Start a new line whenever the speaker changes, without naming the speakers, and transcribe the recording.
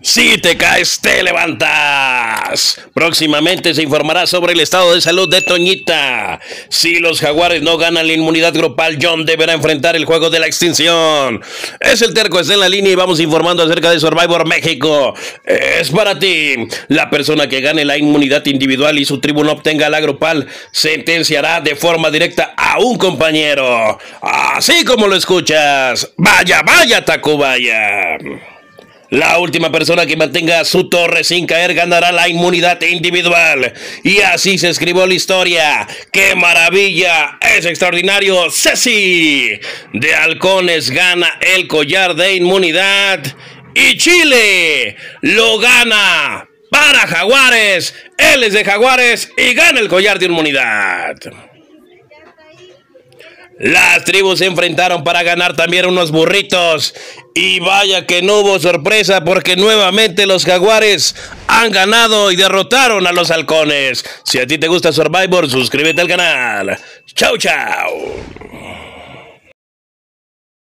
Si te caes, te levantas. Próximamente se informará sobre el estado de salud de Toñita. Si los Jaguares no ganan la inmunidad grupal, John deberá enfrentar el juego de la extinción. Es el Terco, está en la línea y vamos informando acerca de Survivor México. Es para ti. La persona que gane la inmunidad individual y su tribu no obtenga la grupal sentenciará de forma directa a un compañero. Así como lo escuchas. Vaya, vaya, Tacubaya. La última persona que mantenga su torre sin caer ganará la inmunidad individual. Y así se escribió la historia. ¡Qué maravilla! ¡Es extraordinario! ¡Ceci! De Halcones gana el collar de inmunidad. Y Chile lo gana para Jaguares. Él es de Jaguares y gana el collar de inmunidad. Las tribus se enfrentaron para ganar también unos burritos. Y vaya que no hubo sorpresa porque nuevamente los Jaguares han ganado y derrotaron a los Halcones. Si a ti te gusta Survivor, suscríbete al canal. Chau, chau.